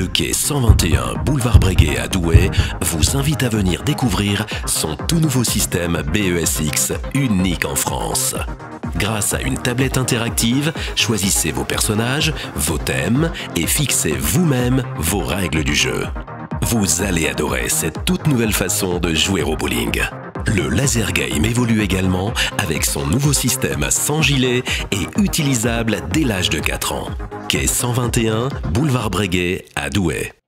le quai 121 boulevard Breguet à Douai vous invite à venir découvrir son tout nouveau système BESX unique en France. Grâce à une tablette interactive, choisissez vos personnages, vos thèmes et fixez vous-même vos règles du jeu. Vous allez adorer cette toute nouvelle façon de jouer au bowling. Le laser game évolue également avec son nouveau système sans gilet et utilisable dès l'âge de 4 ans. Quai 121, boulevard Breguet à Douai.